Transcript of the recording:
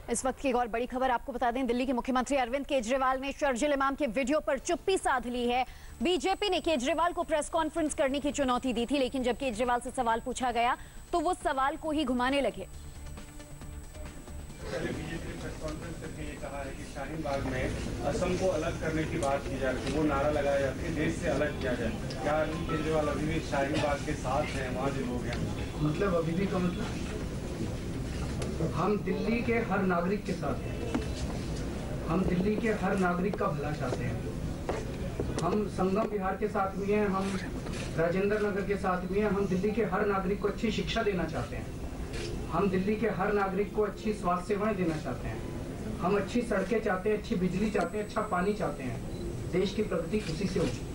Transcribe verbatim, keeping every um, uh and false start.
इस वक्त की एक और बड़ी खबर आपको बता दें, दिल्ली के मुख्यमंत्री अरविंद केजरीवाल ने शर्जिल इमाम के वीडियो पर चुप्पी साध ली है। बीजेपी ने केजरीवाल को प्रेस कॉन्फ्रेंस करने की चुनौती दी थी, लेकिन जब केजरीवाल से सवाल पूछा गया तो वो सवाल को ही घुमाने लगे। बीजेपी ने प्रेस कॉन्फ्रेंस करके ये कहा है कि शाहीन बाग में असम को अलग करने की बात की जा रही है, वो नारा लगाया जाता है देश से अलग किया जाए। क्या अरविंद केजरीवाल अभी भी शाहीन बाग के साथ हैं, वहाँ जो लोग हैं? मतलब अभी भी का मतलब हम दिल्ली के हर नागरिक के साथ हैं, हम दिल्ली के हर नागरिक का भला चाहते हैं। हम संगम विहार के साथ भी हैं, हम राजेंद्र नगर के साथ भी हैं। हम दिल्ली के हर नागरिक को अच्छी शिक्षा देना चाहते हैं, हम दिल्ली के हर नागरिक को अच्छी स्वास्थ्य सेवाएं देना चाहते हैं, हम अच्छी सड़कें चाहते हैं, अच्छी बिजली चाहते हैं, अच्छा पानी चाहते हैं। देश की प्रगति खुशी से होगी।